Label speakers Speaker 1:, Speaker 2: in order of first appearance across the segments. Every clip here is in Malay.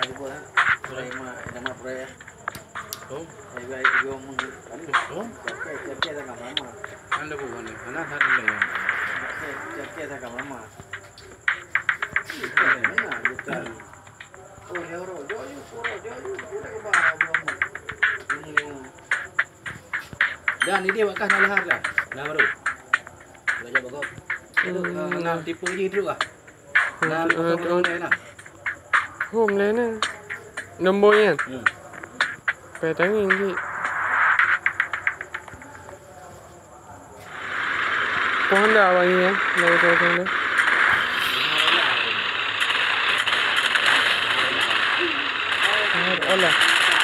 Speaker 1: aja gua. Nama proyek.
Speaker 2: Oh.
Speaker 1: Yo mung
Speaker 2: Oh.
Speaker 1: Cek dah kamar mah.
Speaker 2: Anda bukan ni. Anak ada lagi.
Speaker 1: Cek dah kamar mah. Mana betul. Oh, euro. Jauh udah ke bawah belum. Ini. Dan ini dia makan lahar dah. Nah baru. Belajar bagus. Itu ngam tipu je tu ah. Ngam orang lain lah.
Speaker 3: Hôm đấy nè. Nombor yan. Petangin di. Pohon dah bagi ya. Dari pohon dah. Allah.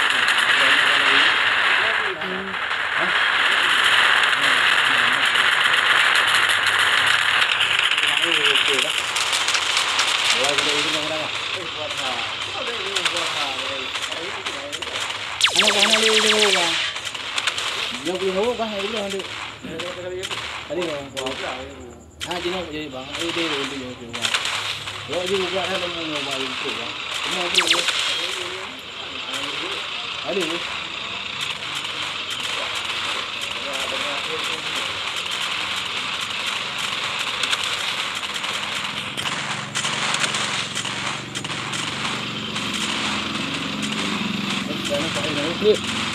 Speaker 1: Ano ba na liyo mo ba? Yung pinuho ba hay ulo hando. Ali ko. Dino jadi bang. Dia yung ba. Yo di ko na mo mo ba yung ko ba. Mo ko. Ali. Jangan pakai